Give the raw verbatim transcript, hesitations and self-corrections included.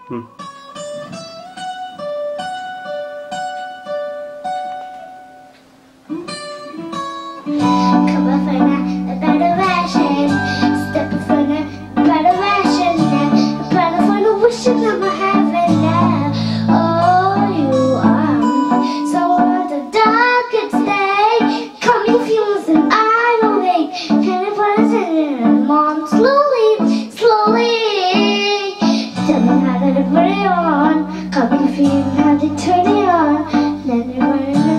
Hmm. Come on, find a better version. Step in front of a better version. I'm trying to find a wishing I'm a heaven now. Oh, you are somewhere the darkest day. Coming fumes and I don't wait. Can I put it in? Mom, slowly, slowly. Tell me how to put it on. Coming fumes, how to turn it on. Then you put it